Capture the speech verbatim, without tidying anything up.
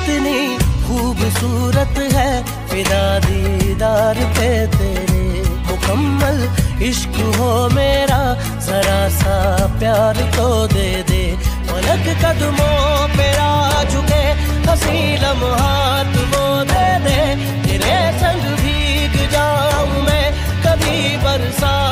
कितनी खूबसूरत है फिदा दीदार पे तेरे। मुकम्मल इश्क हो मेरा, जरा सा प्यार तो दे दे। पलक कदमों पे आ झुके, हंसी लम्हात वो दे दे। तेरे संग भीग जाऊं मैं कभी बरसात